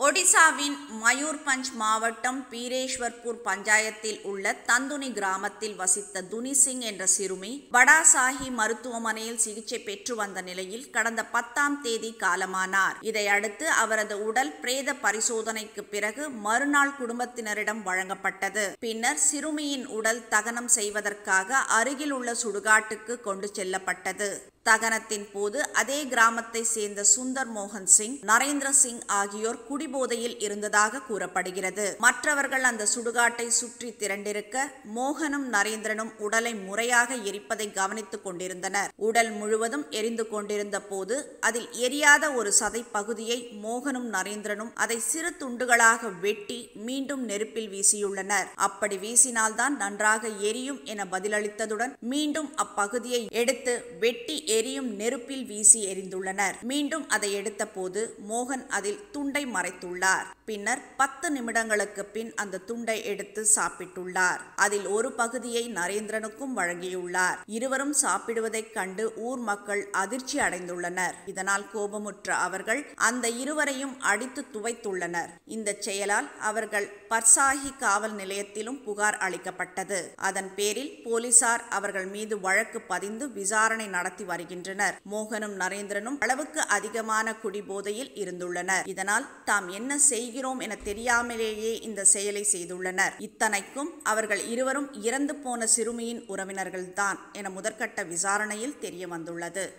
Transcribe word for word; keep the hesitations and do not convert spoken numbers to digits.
ஒடிசாவின் மயூர்பஞ்ச் மாவட்டம் பீரேஸ்வர்பூர் பஞ்சாயத்தில் உள்ள தந்துனி கிராமத்தில் வசித்த துனி சிங் என்ற சிறுமி படாசாஹி மருத்துவமனையில் சிகிச்சை பெற்று வந்த நிலையில் கடந்த பத்தாம் தேதி காலமானார். இதையடுத்து அவரது உடல் பிரேத பரிசோதனைக்கு பிறகு மறுநாள் குடும்பத்தினரிடம் வழங்கப்பட்டது. பின்னர் சிறுமியின் உடல் தகனம் செய்வதற்காக அருகில் உள்ள சுடுகாட்டுக்கு கொண்டு செல்லப்பட்டது. தகனத்தின் போது அதே கிராமத்தை சேர்ந்த சுந்தர் மோகன் சிங், நரேந்திர சிங் ஆகியோர் குடிபோதையில் இருந்ததாக கூறப்படுகிறது. மற்றவர்கள் அந்த சுடுகாட்டை சுற்றி திரண்டிருக்க மோகனும் நரேந்திரனும் உடலை முறையாக எரிப்பதை கவனித்துக் கொண்டிருந்தனர். உடல் முழுவதும் எரிந்து கொண்டிருந்த போது அதில் எரியாத ஒரு சதை பகுதியை மோகனும் நரேந்திரனும் அதை சிறு துண்டுகளாக வெட்டி மீண்டும் நெருப்பில் வீசியுள்ளனர். அப்படி வீசினால்தான் நன்றாக எரியும் என பதிலளித்ததுடன் மீண்டும் அப்பகுதியை எடுத்து வெட்டி எரியும் நெருப்பில் வீசி எரிந்துள்ளனர். மீண்டும் அதை எடுத்த போது மோகன் அதில் துண்டை மறைத்துள்ளார். பின்னர் பத்து நிமிடங்களுக்கு பின் அந்த துண்டை எடுத்து சாப்பிட்டுள்ளார். அதில் ஒரு பகுதியை நரேந்திரனுக்கும் வழங்கியுள்ளார். இருவரும் சாப்பிடுவதைக் கண்டு ஊர் மக்கள் அதிர்ச்சி அடைந்துள்ளனர். இதனால் கோபமுற்ற அவர்கள் அந்த இருவரையும் அடித்து துவைத்துள்ளனர். இந்த செயலால் அவர்கள் பர்சாஹி காவல் நிலையத்திலும் புகார் அளிக்கப்பட்டது. அதன் பேரில் போலீசார் அவர்கள் மீது வழக்கு பதிந்து விசாரணை நடத்தி வருகின்றனர். மோகனும் நரேந்திரனும் அளவுக்கு அதிகமான குடிபோதையில் இருந்துள்ளனர். இதனால் தாம் என்ன செய்கிறோம் என தெரியாமலேயே இந்த செயலை செய்துள்ளனர். இத்தனைக்கும் அவர்கள் இருவரும் இறந்து போன சிறுமியின் உறவினர்கள்தான் என முதற்கட்ட விசாரணையில் தெரிய வந்துள்ளது.